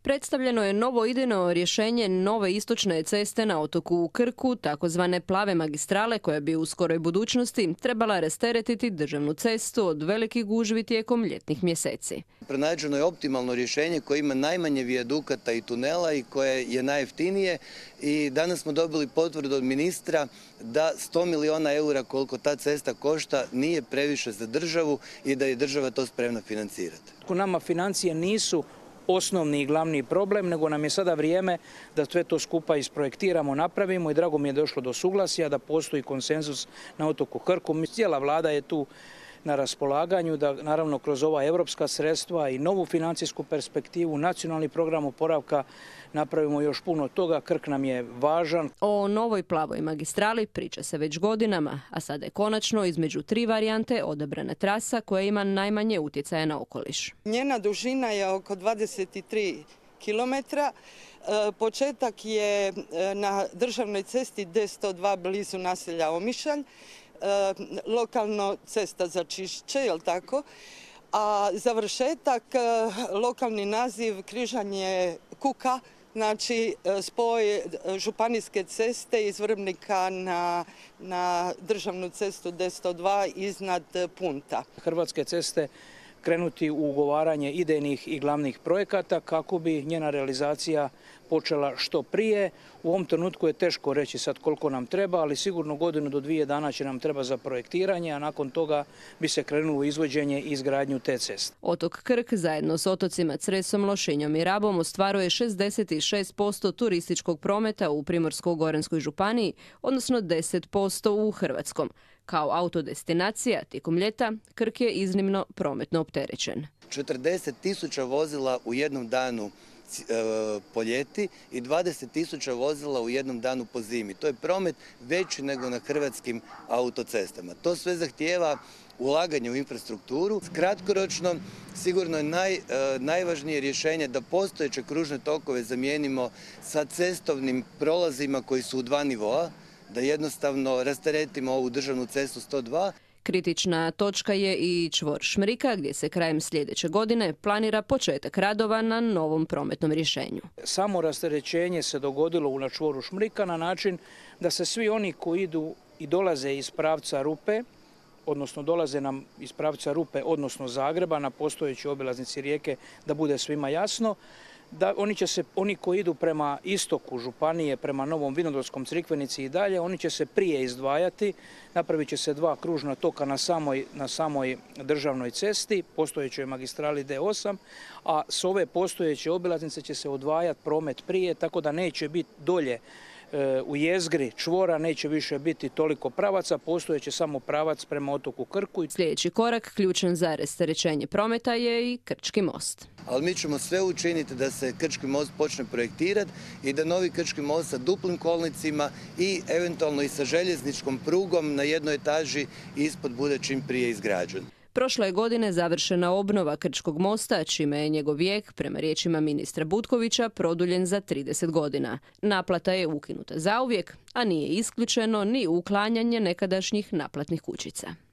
Predstavljeno je novo idejno rješenje nove istočne ceste na otoku Krku, takozvane plave magistrale koja bi u skoroj budućnosti trebala rasteretiti državnu cestu od velikih gužvi tijekom ljetnih mjeseci. Pronađeno je optimalno rješenje koje ima najmanje vijadukata i tunela i koje je najjeftinije i danas smo dobili potvrdu od ministra da 100 milijuna eura koliko ta cesta košta nije previše za državu i da je država to spremna financirati. Nama financije nisu osnovni i glavni problem, nego nam je sada vrijeme da sve to skupa isprojektiramo, napravimo i drago mi je došlo do suglasja da postoji konsenzus na otoku Krku. Cijela vlada je tu na raspolaganju da naravno kroz ova europska sredstva i novu financijsku perspektivu, nacionalni program oporavka napravimo još puno toga. Krk nam je važan. O novoj plavoj magistrali priča se već godinama, a sada je konačno između 3 varijante odabrana trasa koja ima najmanje utjecaja na okoliš. Njena dužina je oko 23 km. Početak je na državnoj cesti D102 blizu naselja Omišalj. Lokalno cesta za Čišće, jel tako? A završetak, lokalni naziv križanje Kuka, znači spoj županijske ceste iz Vrbnika na državnu cestu D102 iznad Punta. Hrvatske ceste krenuti u ugovaranje idejnih i glavnih projekata kako bi njena realizacija počela što prije. U ovom trenutku je teško reći sad koliko nam treba, ali sigurno 1 do 2 dana će nam treba za projektiranje, a nakon toga bi se krenulo u izvođenje i izgradnju te ceste. Otok Krk zajedno s otocima Cresom, Lošinjom i Rabom ostvaruje 66% turističkog prometa u Primorsko-goranskoj županiji, odnosno 10% u Hrvatskom. Kao autodestinacija tijekom ljeta Krk je iznimno prometno opterećen. 40.000 vozila u jednom danu po ljeti i 20.000 vozila u jednom danu po zimi. To je promet veći nego na hrvatskim autocestama. To sve zahtijeva ulaganje u infrastrukturu. Kratkoročno sigurno je najvažnije rješenje da postojeće kružne tokove zamijenimo sa cestovnim prolazima koji su u 2 nivoa, da jednostavno rasteretimo ovu državnu cestu 102. Kritična točka je i čvor Šmrika, gdje se krajem sljedeće godine planira početak radova na novom prometnom rješenju. Samo rasterećenje se dogodilo na čvoru Šmrika na način da se svi oni koji idu i dolaze iz pravca Rupe, odnosno dolaze nam iz pravca Rupe, odnosno Zagreba na postojećoj obilaznici Rijeke, da bude svima jasno, da oni koji idu prema istoku županije, prema Novom Vinodolskom, Crikvenici i dalje, oni će se prije izdvajati. Napravit će se 2 kružna toka na samoj državnoj cesti, postojećoj magistrali D8, a s ove postojeće obilaznice će se odvajati promet prije, tako da neće biti dolje u jezgri čvora, neće više biti toliko pravaca, postojeće samo pravac prema otoku Krku. Sljedeći korak, ključan za rasterećenje prometa, je i Krčki most. Ali mi ćemo sve učiniti da se Krčki most počne projektirati i da novi Krčki most sa duplim kolnicima i eventualno i sa željezničkom prugom na jednoj etaži ispod bude čim prije izgrađen. Prošle je godine završena obnova Krčkog mosta, čime je njegov vijek, prema riječima ministra Butkovića, produljen za 30 godina. Naplata je ukinuta zauvijek, a nije isključeno ni uklanjanje nekadašnjih naplatnih kućica.